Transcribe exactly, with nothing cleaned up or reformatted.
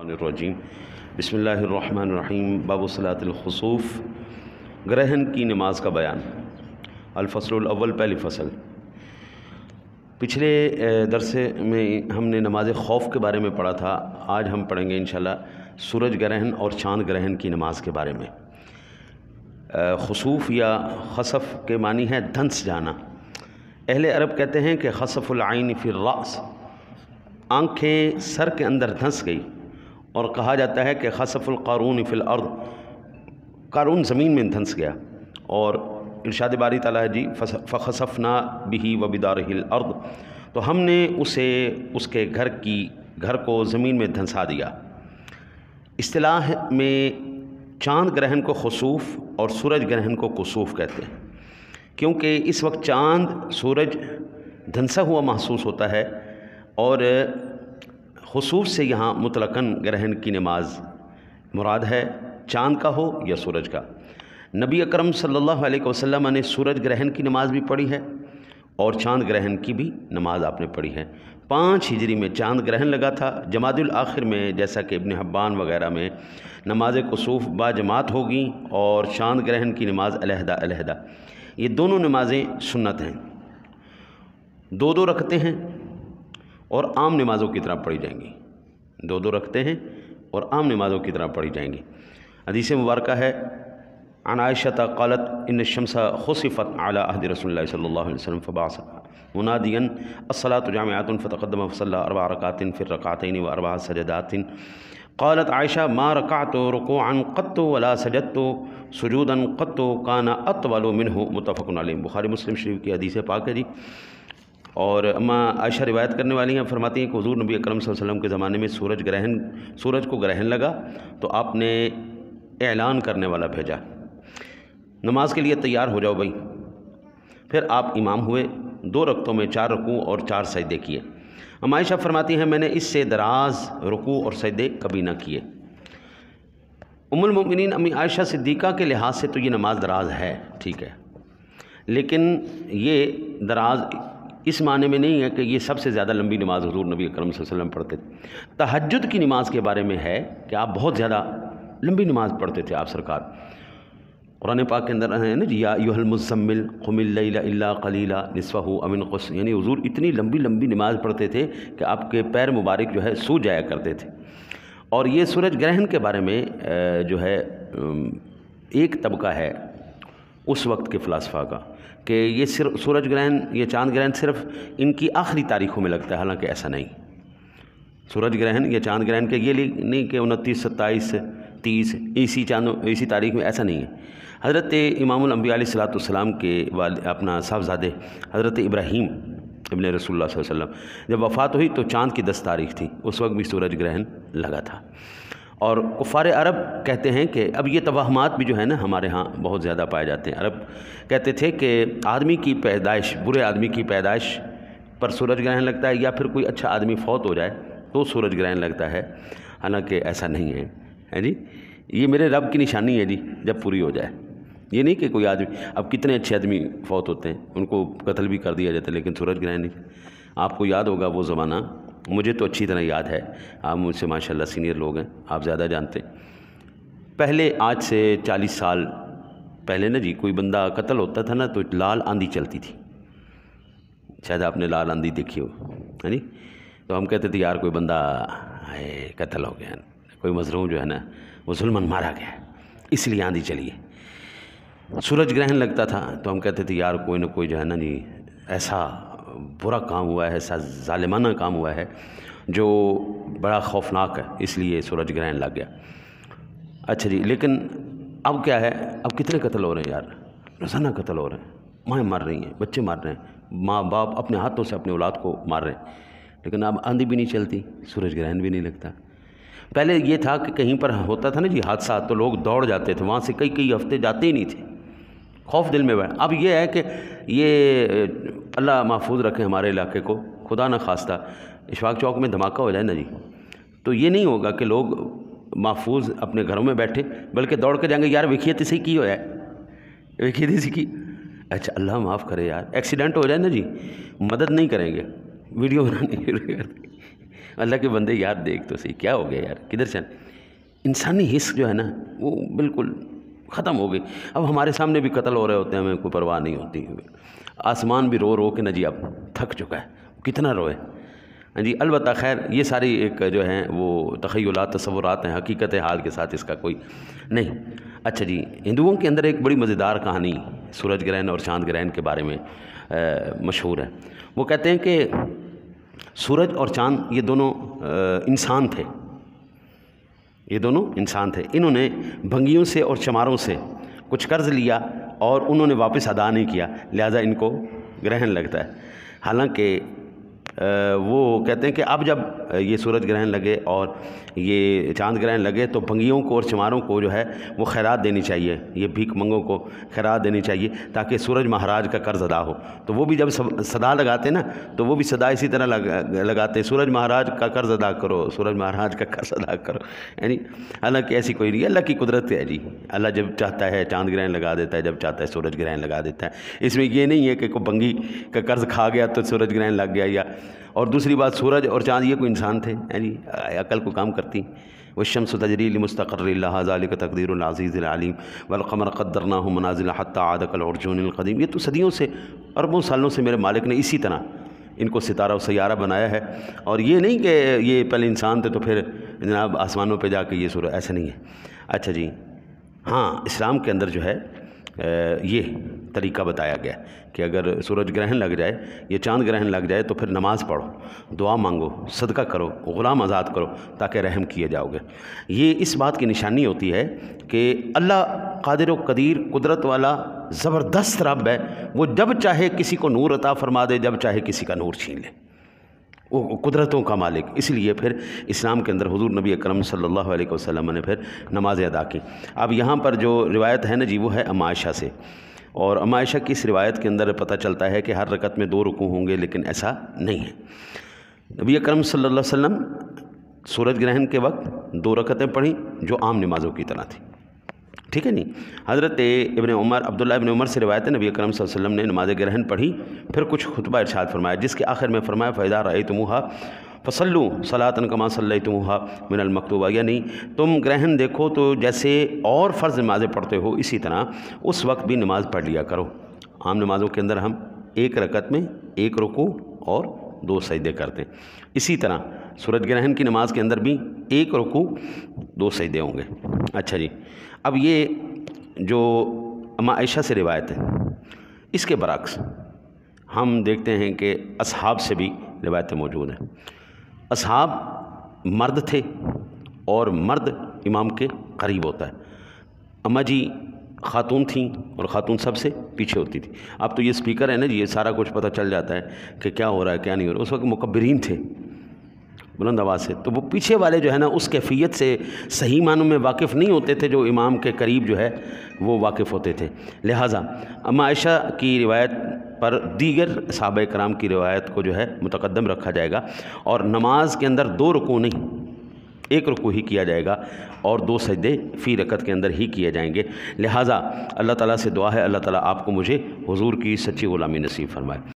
الشیطان الرجیم بسم اللہ الرحمن الرحیم باب صلاۃ الخسوف، گرہن کی نماز کا بیان۔ الفصل الاول، پہلی فصل۔ پچھلے درس میں ہم نے نماز خوف کے بارے میں پڑھا تھا، آج ہم پڑھیں گے انشاءاللہ سورج گرہن اور چاند گرہن کی نماز کے بارے میں۔ خسوف یا خسف کے معنی ہے دھنس جانا۔ اہل عرب کہتے ہیں کہ خسف العین فی الرأس، آنکھیں سر کے اندر دھنس گئی، اور کہا جاتا ہے کہ خسف القارون فی الارض، قارون زمین میں دھنس گیا، اور ارشاد باری تعالیٰ ہے جی فخسفنا بہ وبدارہ الارض، تو ہم نے اسے اس کے گھر کی گھر کو زمین میں دھنسا دیا۔ اصطلاح میں چاند گرہن کو خسوف اور سورج گرہن کو کسوف کہتے ہیں، کیونکہ اس وقت چاند سورج دھنسا ہوا محسوس ہوتا ہے، اور خسوف سے یہاں مطلقاً گرہن کی نماز مراد ہے، چاند کا ہو یا سورج کا۔ نبی اکرم صلی اللہ علیہ وسلم نے سورج گرہن کی نماز بھی پڑھی ہے اور چاند گرہن کی بھی نماز آپ نے پڑھی ہے۔ پانچ ہجری میں چاند گرہن لگا تھا، جمادی الاخر میں جیسا کہ ابن حبان وغیرہ میں نماز کسوف با جماعت ہوگی اور چاند گرہن کی نماز علیحدہ علیحدہ۔ یہ دونوں نمازیں سنت ہیں، دو دو رکھتے ہیں اور عام نمازوں کی طرح پڑھی جائیں گی، دو دو رکھتے ہیں اور عام نمازوں کی طرح پڑھی جائیں گی۔ حدیث مبارکہ ہے عن عائشہ قالت ان الشمس خسفت علی عہد رسول اللہ صلی اللہ علیہ وسلم فبعث منادیا الصلاة جامعۃ فتقدم فصلی اربع رکعات فی الرکعتین واربع سجدات۔ قالت عائشہ ما رکعت رکوعا قط ولا سجدت سجودا قط کان اطول منہ، متفق علیہ۔ بخاری مسلم شریف کی حدیث پاک ہے جی، اور اماں عائشہ روایت کرنے والی ہیں، فرماتی ہیں کہ حضور نبی اکرم صلی اللہ علیہ وسلم کے زمانے میں سورج گرہن سورج کو گرہن لگا تو آپ نے اعلان کرنے والا بھیجا، نماز کے لیے تیار ہو جاؤ بھائی۔ پھر آپ امام ہوئے، دو رکعتوں میں چار رکوع اور چار سجدے کیے۔ اماں عائشہ فرماتی ہیں میں نے اس سے دراز رکوع اور سجدے کبھی نہ کیے۔ ام المؤمنین امی عائشہ صدیقہ کے لحاظ سے تو یہ نماز دراز ہے، ٹھیک ہے، لیکن یہ دراز اس معنی میں نہیں ہے کہ یہ سب سے زیادہ لمبی نماز حضور نبی اکرم صلی اللہ علیہ وسلم پڑھتے تھے۔ تہجد کی نماز کے بارے میں ہے کہ آپ بہت زیادہ لمبی نماز پڑھتے تھے آپ سرکار۔ قرآن پاک کے اندر ہے نا جی یا ایھا المزمل قم اللیل الا قلیلا نصفہ او انقص، یعنی حضور اتنی لمبی لمبی نماز پڑھتے تھے کہ آپ کے پیر مبارک جو ہے سو جایا کرتے تھے۔ اور یہ سورج گرہن کے بارے میں جو ہے ایک طبقہ ہے اس وقت کے فلاسفہ کا کہ یہ صرف سورج گرہن یہ چاند گرہن صرف ان کی آخری تاریخوں میں لگتا ہے، حالانکہ ایسا نہیں۔ سورج گرہن یا چاند گرہن کے یہ نہیں کہ انتیس ستائیس تیس اسی چاند اسی تاریخ میں، ایسا نہیں ہے۔ حضرت امام الانبیاء علیہ الصلوۃ والسلام کے والد اپنا صاحبزادے حضرت ابراہیم ابن رسول اللہ صلی اللہ علیہ وسلم جب وفات ہوئی تو چاند کی دس تاریخ تھی، اس وقت بھی سورج گرہن لگا تھا۔ اور کفار عرب کہتے ہیں کہ اب یہ توہمات بھی جو ہے نا ہمارے ہاں بہت زیادہ پائے جاتے ہیں۔ عرب کہتے تھے کہ آدمی کی پیدائش، برے آدمی کی پیدائش پر سورج گرہن لگتا ہے، یا پھر کوئی اچھا آدمی فوت ہو جائے تو سورج گرہن لگتا ہے، حالانکہ ایسا نہیں ہے، ہے جی۔ یہ میرے رب کی نشانی ہے جی، جب پوری ہو جائے۔ یہ نہیں کہ کوئی آدمی، اب کتنے اچھے آدمی فوت ہوتے ہیں ان کو قتل بھی کر دیا جاتا ہے لیکن سورج گرہن نہیں۔ آپ کو یاد ہوگا وہ زمانہ، مجھے تو اچھی طرح یاد ہے، آپ مجھ سے ماشاءاللہ سینئر لوگ ہیں، آپ زیادہ جانتے ہیں۔ پہلے آج سے چالیس سال پہلے نا جی کوئی بندہ قتل ہوتا تھا نا تو لال آندھی چلتی تھی، شاید آپ نے لال آندھی دیکھی ہو، ہے جی۔ تو ہم کہتے تھے یار کوئی بندہ ہے قتل ہو گیا، کوئی مظلوم جو ہے نا وہ ظلماً مارا گیا، اس لیے آندھی چلی ہے۔ سورج گرہن لگتا تھا تو ہم کہتے تھے یار کوئی نہ کوئی جو ہے نا جی ایسا برا کام ہوا ہے، ایسا ظالمانہ کام ہوا ہے جو بڑا خوفناک ہے، اس لیے سورج گرہن لگ گیا۔ اچھا جی، لیکن اب کیا ہے، اب کتنے قتل ہو رہے ہیں یار، روزانہ قتل ہو رہے ہیں، مائیں مار رہی ہیں، بچے مار رہے ہیں، ماں باپ اپنے ہاتھوں سے اپنے اولاد کو مار رہے ہیں، لیکن اب آندھی بھی نہیں چلتی، سورج گرہن بھی نہیں لگتا۔ پہلے یہ تھا کہ کہیں پر ہوتا تھا نا جی حادثات تو لوگ دوڑ جاتے تھے، وہاں سے کئی کئی ہفتے جاتے ہی نہیں تھے، خوف دل میں بیٹھا۔ اب یہ ہے کہ یہ اللہ محفوظ رکھے ہمارے علاقے کو، خدا نہ خواستہ اشفاق چوک میں دھماکہ ہو جائے نا جی تو یہ نہیں ہوگا کہ لوگ محفوظ اپنے گھروں میں بیٹھے، بلکہ دوڑ کے جائیں گے یار ویکھیے تسی کی ہوا ہے، ویکھیے تسی کی، اچھا اللہ معاف کرے یار ایکسیڈنٹ ہو جائے نا جی مدد نہیں کریں گے، ویڈیو بنانی شروع کر دیں گے، اللہ کے بندے یار دیکھ تو صحیح کیا ہو گیا یار، کدھر چل، انسانی حس جو ہے نا وہ بالکل ختم ہو گئی۔ اب ہمارے سامنے بھی قتل ہو رہے ہوتے ہیں، ہمیں کوئی پرواہ نہیں ہوتی، آسمان بھی رو رو کے نا جی اب تھک چکا ہے، کتنا روئے ہاں جی۔ البتہ خیر یہ ساری ایک جو ہیں وہ تخیلات تصورات ہیں، حقیقت حال کے ساتھ اس کا کوئی نہیں۔ اچھا جی، ہندوؤں کے اندر ایک بڑی مزیدار کہانی سورج گرہن اور چاند گرہن کے بارے میں مشہور ہے۔ وہ کہتے ہیں کہ سورج اور چاند یہ دونوں انسان تھے، یہ دونوں انسان تھے، انہوں نے بھنگیوں سے اور چماروں سے کچھ قرض لیا اور انہوں نے واپس ادا نہیں کیا، لہٰذا ان کو گرہن لگتا ہے۔ حالانکہ وہ کہتے ہیں کہ اب جب یہ سورج گرہن لگے اور یہ چاند گرہن لگے تو بھنگیوں کو اور چماروں کو جو ہے وہ خیرات دینی چاہیے، یہ بھیک منگوں کو خیرات دینی چاہیے تاکہ سورج مہاراج کا قرض ادا ہو۔ تو وہ بھی جب صدا لگاتے نا تو وہ بھی صدا اسی طرح لگاتے، سورج مہاراج کا قرض ادا کرو، سورج مہاراج کا قرض ادا کرو، یعنی حالانکہ ایسی کوئی نہیں، اللہ کی قدرت ہے جی، اللہ جب چاہتا ہے چاند گرہن لگا دیتا ہے، جب چاہتا ہے سورج گرہن لگا دیتا ہے۔ اس میں یہ نہیں ہے کہ کوئی بھنگی کا قرض کھا گیا تو سورج گرہن لگ گیا، یا اور دوسری بات سورج اور چاند یہ کوئی انسان تھے یعنی عقل کو کام کرتی۔ والشمس تجری لمستقر لها ذلك تقدیر العزیز العلیم والقمر قدرناہ منازل حتی عاد کالعرجون القدیم۔ یہ تو صدیوں سے اربوں سالوں سے میرے مالک نے اسی طرح ان کو ستارہ و سیارہ بنایا ہے، اور یہ نہیں کہ یہ پہلے انسان تھے تو پھر جناب آسمانوں پہ جا کے یہ سورج، ایسا نہیں ہے۔ اچھا جی ہاں، اسلام کے اندر جو ہے یہ طریقہ بتایا گیا کہ اگر سورج گرہن لگ جائے یا چاند گرہن لگ جائے تو پھر نماز پڑھو، دعا مانگو، صدقہ کرو، غلام آزاد کرو تاکہ رحم کیے جاؤ گے۔ یہ اس بات کی نشانی ہوتی ہے کہ اللہ قادر و قدیر، قدرت والا زبردست رب ہے، وہ جب چاہے کسی کو نور عطا فرما دے، جب چاہے کسی کا نور چھین لے، وہ قدرتوں کا مالک۔ اس لیے پھر اسلام کے اندر حضور نبی اکرم صلی اللہ علیہ وسلم نے پھر نمازیں ادا کی۔ اب یہاں پر جو روایت ہے نا جی وہ ہے ام عائشہ سے، اور ام عائشہ کی اس روایت کے اندر پتہ چلتا ہے کہ ہر رکعت میں دو رکوع ہوں گے، لیکن ایسا نہیں ہے۔ نبی اکرم صلی اللہ علیہ وسلم سورج گرہن کے وقت دو رکعتیں پڑھیں جو عام نمازوں کی طرح تھی، ٹھیک ہے نہیں۔ حضرت ابن عمر عبداللہ ابن عمر سے روایت ہے نبی اکرم صلی اللہ علیہ وسلم نے نماز گرہن پڑھی، پھر کچھ خطبہ ارشاد فرمایا جس کے آخر میں فرمایا فَإِذَا رَأَيْتُمُوهَا فَصَلُّوا صَلَاةً كَمَا صَلَّيْتُمُوهَا مِنَ الْمَكْتُوبَةِ، یعنی تم گرہن دیکھو تو جیسے اور فرض نمازیں پڑھتے ہو اسی طرح اس وقت بھی نماز پڑھ لیا کرو۔ عام نمازوں کے اندر ہم ایک رکعت میں ایک رکوع اور دو سجدے کرتے ہیں، اسی طرح سورج گرہن کی نماز کے اندر بھی ایک رکوع دو سجدے ہوں گے۔ اچھا جی، اب یہ جو ام عائشہ سے روایت ہے اس کے برعکس ہم دیکھتے ہیں کہ اصحاب سے بھی روایتیں موجود ہیں۔ اصحاب مرد تھے اور مرد امام کے قریب ہوتا ہے۔ اماں جی خاتون تھیں اور خاتون سب سے پیچھے ہوتی تھی۔ اب تو یہ سپیکر ہے نا جی، یہ سارا کچھ پتہ چل جاتا ہے کہ کیا ہو رہا ہے کیا نہیں ہو رہا۔ اس وقت مکبرین تھے بلند آواز سے، تو وہ پیچھے والے جو ہے نا اس کیفیت سے صحیح معنوں میں واقف نہیں ہوتے تھے جو امام کے قریب جو ہے وہ واقف ہوتے تھے۔ لہٰذا ام عائشہ کی روایت پر دیگر صحابہ کرام کی روایت کو جو ہے متقدم رکھا جائے گا، اور نماز کے اندر دو رکوع نہیں ایک رکوع ہی کیا جائے گا، اور دو سجدے فی رکعت کے اندر ہی کیے جائیں گے۔ لہٰذا اللہ تعالیٰ سے دعا ہے اللہ تعالیٰ آپ کو مجھے حضور کی سچی غلامی نصیب فرمائے۔